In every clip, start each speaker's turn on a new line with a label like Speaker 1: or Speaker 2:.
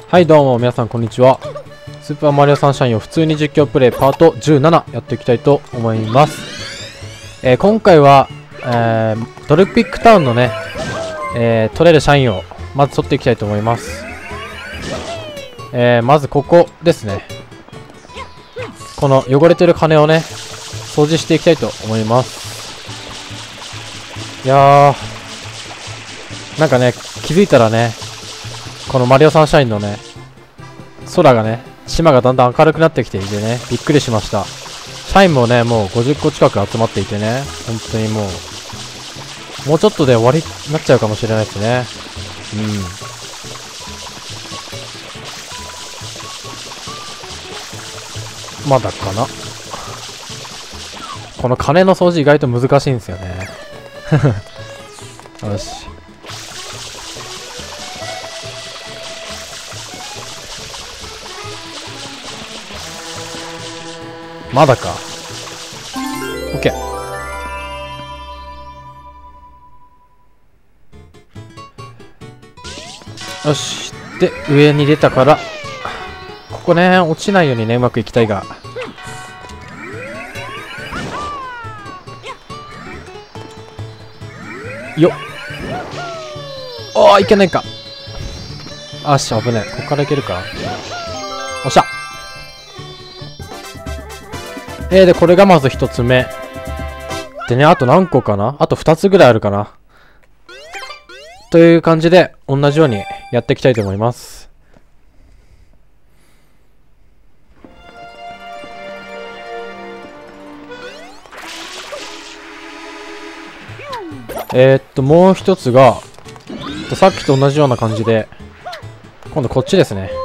Speaker 1: はいどうも皆さんこんにちは。スーパーマリオサンシャインを普通に実況プレイパート17やっていきたいと思います。今回は、トルピックタウンのね、取れる社員をまず取っていきたいと思います。まずここですね。この汚れてる金をね掃除していきたいと思います。いやー、なんかね気づいたらね、このマリオサンシャインのね空がね、島がだんだん明るくなってきていてね、びっくりしました。社員もねもう50個近く集まっていてね、本当にもうちょっとで終わりになっちゃうかもしれないですね。まだかな。この金の掃除意外と難しいんですよね。よし、まだか。OK。よし。で、上に出たから、ここね、落ちないようにね、うまくいきたいが。よっ。ああ、いけないか。あし、危ない。ここからいけるか。おっしゃ。で、これがまず一つ目。でね、あと何個かな？あと2つぐらいあるかな。という感じで、同じようにやっていきたいと思います。もう一つが、さっきと同じような感じで、今度こっちですね。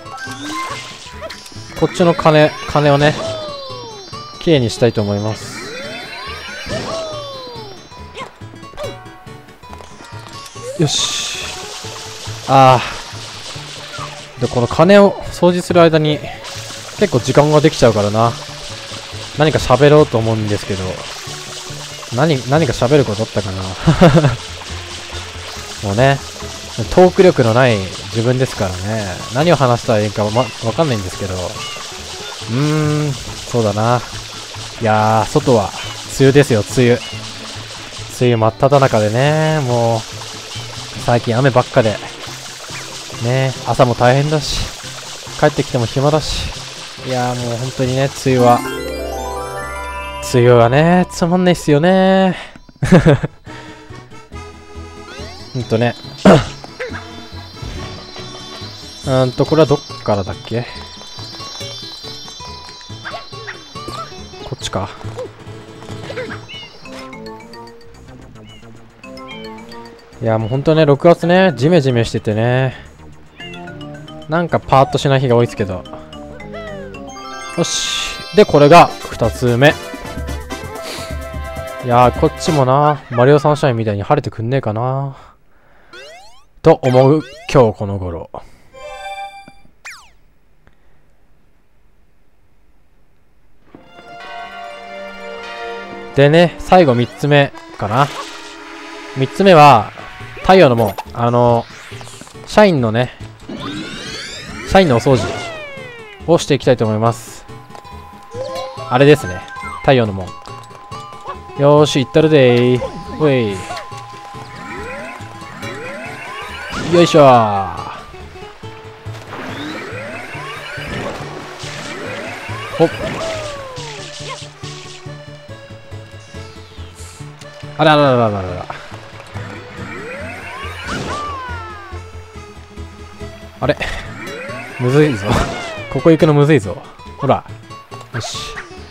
Speaker 1: こっちの金をね、きれいにしたいと思います。よし。で、この金を掃除する間に結構時間ができちゃうからな。何か喋ろうと思うんですけど、何か喋ることあったかな。もうね、トーク力のない自分ですからね、何を話したらいいかわかんないんですけど、そうだな。いやー、外は梅雨ですよ、梅雨真っ只中でね、もう最近雨ばっかでね、朝も大変だし、帰ってきても暇だし、いやーもう本当にね、梅雨はね、つまんないっすよね。ね。これはどっからだっけ？こっちか。いやもうほんとね、6月ね、ジメジメしててね、なんかパーッとしない日が多いですけど。よし。で、これが2つ目。いやー、こっちもな、マリオサンシャインみたいに晴れてくんねえかなと思う今日この頃。でね、最後3つ目かな。3つ目は、太陽の門。社員のお掃除をしていきたいと思います。あれですね。太陽の門。よーし、行ったるでー。おい。よいしょー。ほっ。あらららららら。あれむずいぞ。ここ行くのむずいぞ。ほら。よし。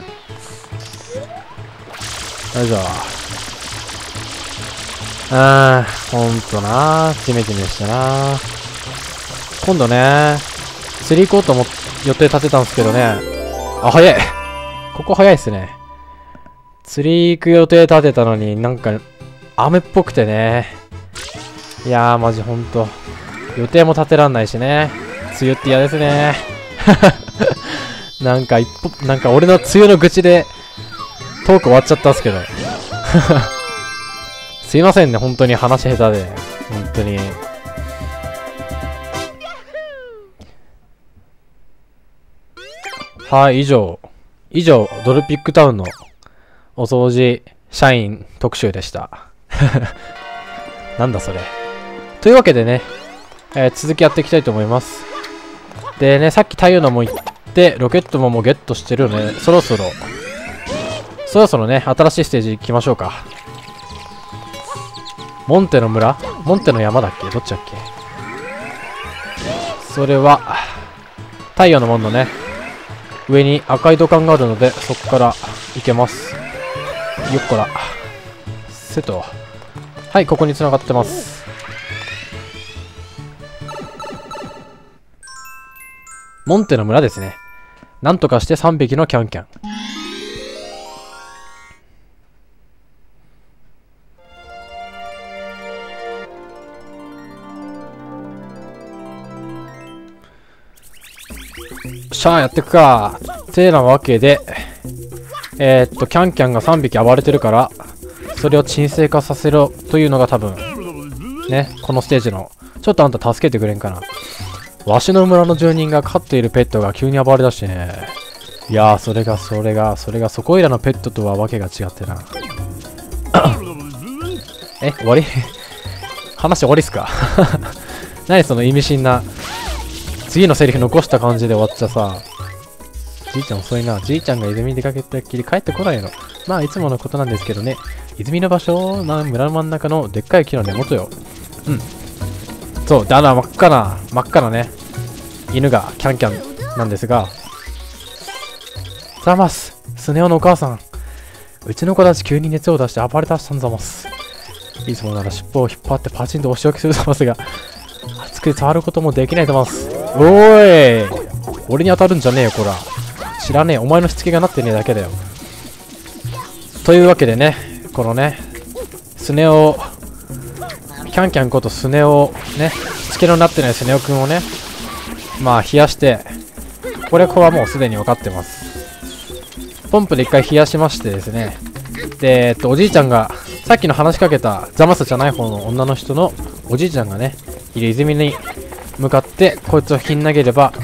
Speaker 1: よいしょ。ほんとなー。ジメジメしてなー。今度ね、釣り行こうと予定立てたんですけどね。あ、早い。ここ早いっすね。釣り行く予定立てたのになんか雨っぽくてね。いやーマジほんと予定も立てらんないしね。梅雨って嫌ですね。なんか俺の梅雨の愚痴でトーク終わっちゃったんすけど。すいませんね、本当に話下手で。本当に。 はい、以上、ドルピックタウンのお掃除社員特集でした。なんだそれ。というわけでね、続きやっていきたいと思います。でね、さっき太陽のも行って、ロケットももうゲットしてるので、そろそろね、新しいステージ行きましょうか。モンテの村？モンテの山だっけ？どっちだっけ？それは、太陽の門のね、上に赤い土管があるので、そこから行けます。よっこら。せと。はい、ここに繋がってます。モンテの村ですね。なんとかして3匹のキャンキャン。しゃあ、やってくか。てなわけで、キャンキャンが3匹暴れてるから、それを沈静化させろというのが多分、ね、このステージの、ちょっとあんた助けてくれんかな。わしの村の住人が飼っているペットが急に暴れだしてね。いやー、それがそこいらのペットとはわけが違ってな。終わり話終わりっすか？何その意味深な、次のセリフ残した感じで終わっちゃさ。じいちゃん遅いな。じいちゃんが泉に出かけたっきり帰ってこないの。まあいつものことなんですけどね。泉の場所な、村の真ん中のでっかい木の根元よ。うん。そう、で、真っ赤なね、犬がキャンキャンなんですが、ざます。スネ夫のお母さん。うちの子たち急に熱を出して暴れ出したんざます。いつもなら尻尾を引っ張ってパチンと押し置きするざますが、熱く触ることもできないざます。おーい、俺に当たるんじゃねえよ、こら。知らねえ。お前のしつけがなってねえだけだよ。というわけでね、このね、スネ夫、キャンキャンことスネ夫、ね、しつけのなってないスネ夫くんをね、まあ冷やして、これはもうすでに分かってます。ポンプで一回冷やしましてですね、で、おじいちゃんが、さっきの話しかけたザマスじゃない方の女の人のおじいちゃんがね、いる泉に向かって、こいつをぶん投げれば、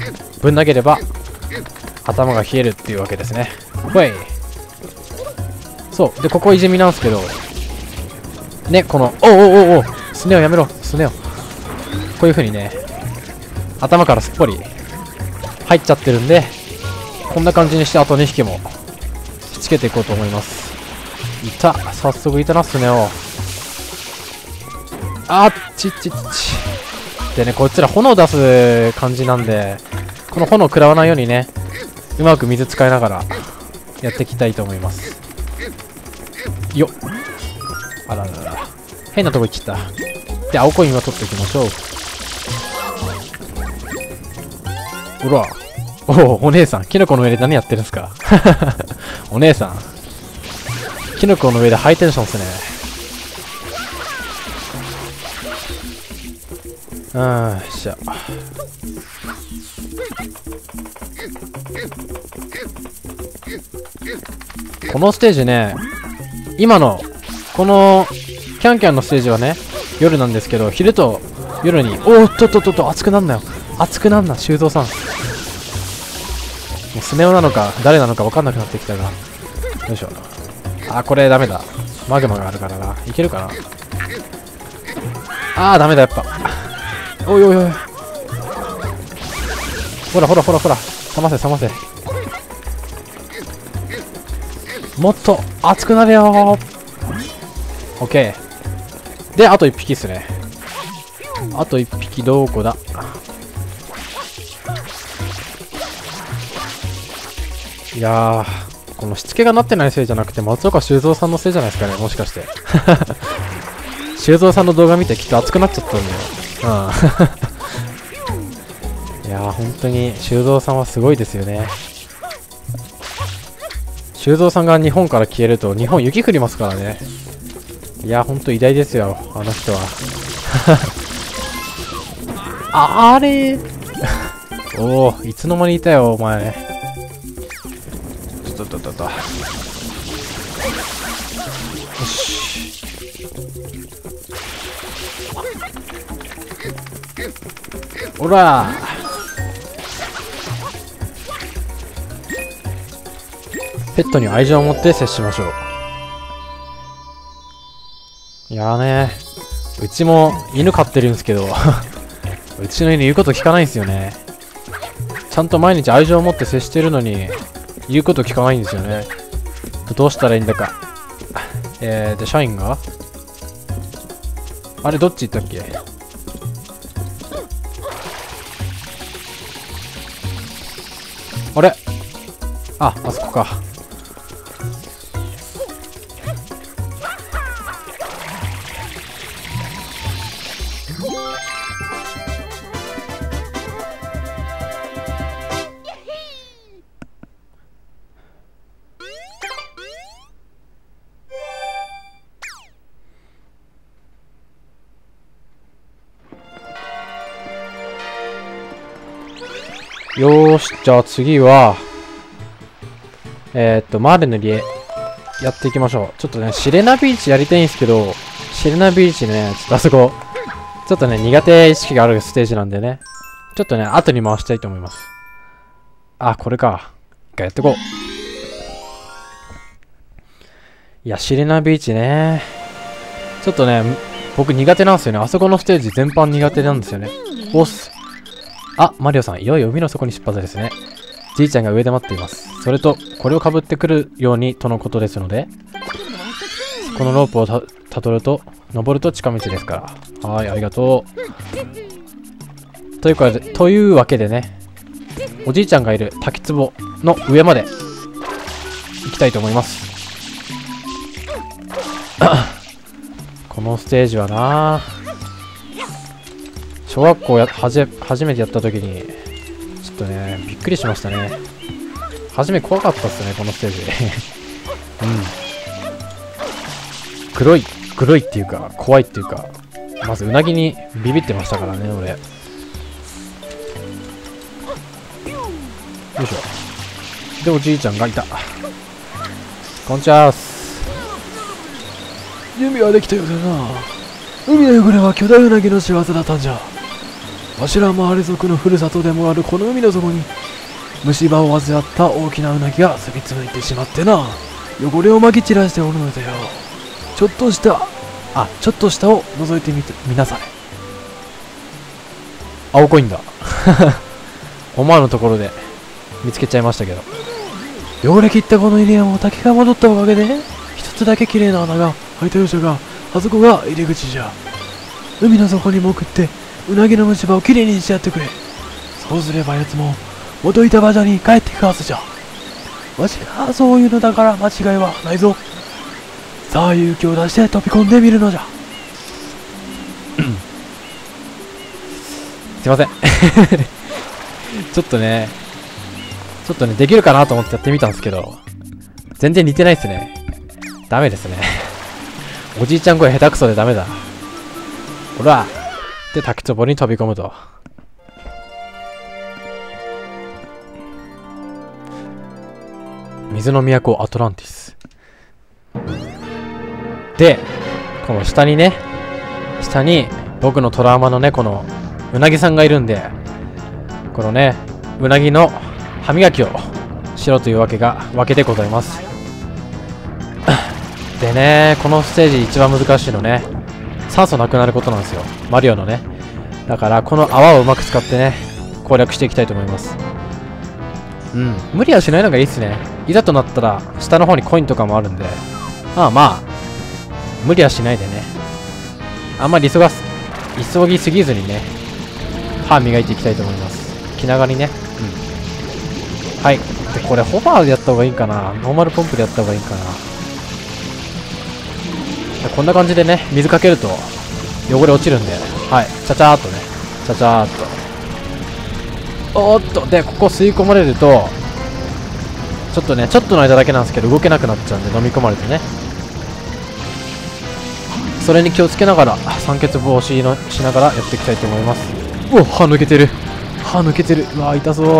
Speaker 1: 頭が冷えるっていうわけですね。ほい。そう。で、ここ泉なんですけど、ね、この、おう、スネ夫やめろ、スネ夫。こういう風にね、頭からすっぽり入っちゃってるんで、こんな感じにしてあと2匹もしつけていこうと思います。いた。早速いたな、スネ夫。あっち。でね、こいつら炎出す感じなんで、この炎食らわないようにね、うまく水使いながらやっていきたいと思います。よっ。あららら。変なとこ行っちゃった。で、青コインは取っておきましょう。ほら。お姉さん。キノコの上で何やってるんですか？お姉さん。キノコの上でハイテンションっすね。よっしゃ。このステージね、今の、この、キャンキャンのステージはね、夜なんですけど、昼と夜に、熱くなんなよ。熱くなんな、修造さん。もうスネ夫なのか、誰なのか分かんなくなってきたが。よいしょ。あ、これダメだ。マグマがあるからな。いけるかな。ダメだ、やっぱ。おい。ほら。冷ませ。もっと熱くなれよー。オッケー。で、あと1匹っすね。あと1匹どこだ。いやー、このしつけがなってないせいじゃなくて、松岡修造さんのせいじゃないですかね、もしかして。修造さんの動画見てきっと熱くなっちゃったんだよ。いやー、本当に修造さんはすごいですよね。修造さんが日本から消えると日本雪降りますからね。いやー、ほんと偉大ですよ、あの人は。あれおお、いつの間にいたよ、お前。ちょっと。よし。ほらペットに愛情を持って接しましょう。いやーね、うちも犬飼ってるんですけどうちの犬言うこと聞かないんですよね。ちゃんと毎日愛情を持って接してるのに言うこと聞かないんですよね。どうしたらいいんだか。で、社員があれどっち行ったっけ。あれ、あそこか。よーし、じゃあ次は、マーレの家、やっていきましょう。ちょっとね、シレナビーチやりたいんですけど、シレナビーチね、ちょっとあそこ、ちょっとね、苦手意識があるステージなんでね、ちょっとね、後に回したいと思います。あ、これか。一回やってこう。いや、シレナビーチね、ちょっとね、僕苦手なんですよね。あそこのステージ全般苦手なんですよね。おっす。あ、マリオさん、いよいよ海の底に出発ですね。じいちゃんが上で待っています。それと、これをかぶってくるようにとのことですので、このロープをたどると、登ると近道ですから。はい、ありがとう。というわけでね、おじいちゃんがいる滝壺の上まで行きたいと思います。このステージはな、小学校初めてやった時にちょっとねびっくりしましたね。初め怖かったっすね、このステージ黒いっていうか怖いっていうか、まずうなぎにビビってましたからね俺。よいしょ。でおじいちゃんがいた。こんにちは。
Speaker 2: 準備はできたようだな。海の汚れは巨大ウナギの仕業だったんじゃ。わしらマーレ族のふるさとでもあるこの海の底に虫歯を患った大きなウナギが住み着いてしまってな、汚れをまき散らしておるのだよ。ちょっと下を覗いてみなされ。
Speaker 1: 青コインだ思わぬところで見つけちゃいましたけど、
Speaker 2: 汚れ切ったこの入り江も滝が戻ったおかげで一つだけ綺麗な穴が開いたようじゃが、あそこが入り口じゃ。海の底に潜ってウナギの虫歯をきれいにしてやってくれ。そうすれば奴も元いた場所に帰っていくはずじゃ。わしがそういうのだから間違いはないぞ。さあ勇気を出して飛び込んでみるのじゃ。
Speaker 1: すいませんちょっとねできるかなと思ってやってみたんですけど、全然似てないっすね。ダメですねおじいちゃん声下手くそでダメだ。ほらで滝壺に飛び込むと。水の都アトランティスで、この下に僕のトラウマのね、このうなぎさんがいるんで、このねうなぎの歯磨きをしろというわけでございますでね、このステージ一番難しいのね、酸素なくなることなんですよ、マリオのね。だからこの泡をうまく使ってね攻略していきたいと思います。無理はしないのがいいっすね。いざとなったら下の方にコインとかもあるんで、まあ無理はしないでね、あんまり急ぎすぎずにね歯磨いていきたいと思います。気長にね。はい。でこれホバーでやった方がいいかな、ノーマルポンプでやった方がいいかな。こんな感じでね水かけると汚れ落ちるんで、はい、ちゃちゃーっとね、ちゃちゃーっと。おーっと、でここ吸い込まれるとちょっとの間だけなんですけど動けなくなっちゃうんで、飲み込まれてね、それに気をつけながら酸欠防止しながらやっていきたいと思います。うわ、歯抜けてる、うわ痛そう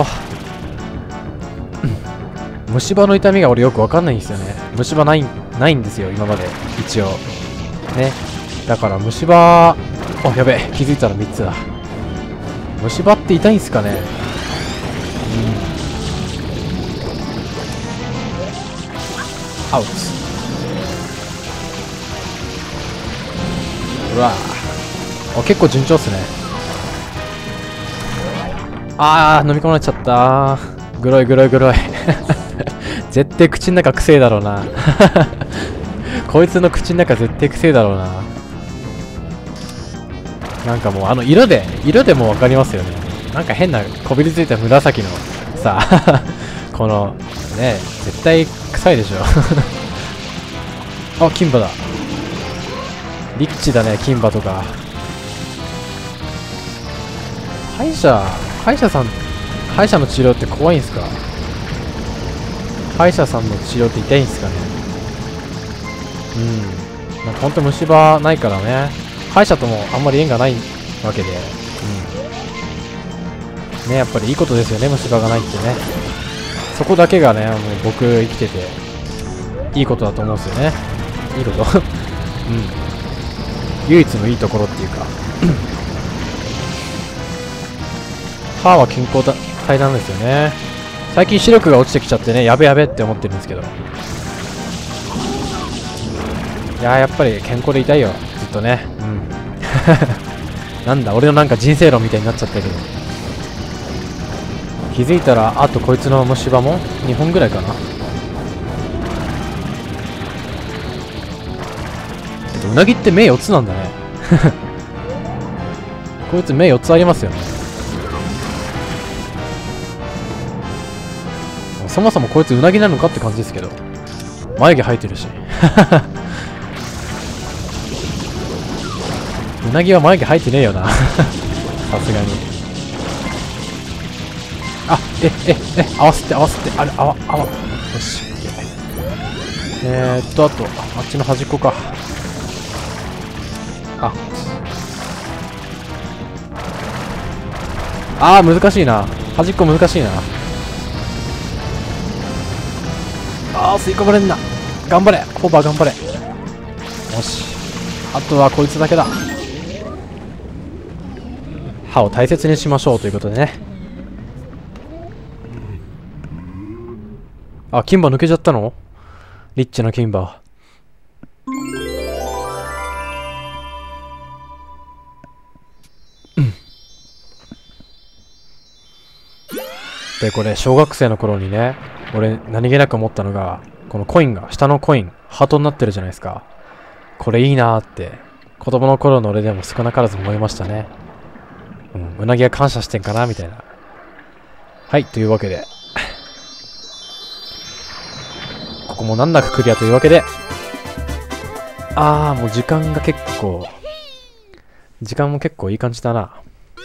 Speaker 1: 虫歯の痛みが俺よくわかんないんですよね。虫歯ないんですよ今まで一応ね。だから虫歯、やべえ、気づいたら3つだ。虫歯って痛いんすかね。 アウト。うわあ、結構順調っすね。あー、飲み込まれちゃったー。グロいグロいグロい。絶対口の中くせえだろうな。こいつの口の中絶対くせえだろうな。なんかもう色でもう分かりますよね。なんか変なこびりついた紫のさ、このね、絶対臭いでしょ。あ、金馬だ。リッチだね、金馬とか。歯医者の治療って怖いんすか？歯医者さんの治療って痛いんすかね？なんかほんと虫歯ないからね。歯医者ともあんまり縁がないわけで。ね、やっぱりいいことですよね、虫歯がないってね。そこだけがね、もう僕生きてて、いいことだと思うんですよね。いいこと唯一のいいところっていうか。歯は健康体なんですよね。最近視力が落ちてきちゃってね、やべやべって思ってるんですけど。いやー、やっぱり健康でいたいよ、ずっとね。なんだ、俺のなんか人生論みたいになっちゃったけど。気づいたら、あとこいつの虫歯も2本ぐらいかな。うなぎって目4つなんだね。こいつ目4つありますよね。そもそもこいつうなぎなのかって感じですけど。眉毛生えてるし。うなぎは眉毛生えてねえよな。さすがに。あ、合わせて、あれ、よし。あと、あっちの端っこか。難しいな。端っこ難しいな。吸い込まれんな。頑張れ、ホーバー頑張れ。よし。あとはこいつだけだ。歯を大切にしましょうということでね。金歯抜けちゃったの？リッチな金歯。で、これ、小学生の頃にね、俺、何気なく思ったのが、このコインが、下のコイン、ハートになってるじゃないですか。これいいなーって、子供の頃の俺でも少なからず思いましたね。うなぎは感謝してんかなみたいな。はい、というわけで。ここも難なくクリアというわけで。もう時間も結構いい感じだな。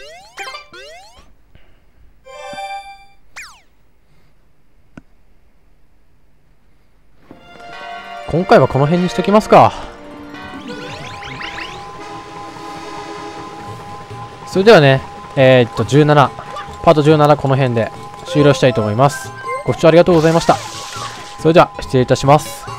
Speaker 1: 今回はこの辺にしときますか。それではね、17、パート17この辺で終了したいと思います。ご視聴ありがとうございました。それでは失礼いたします。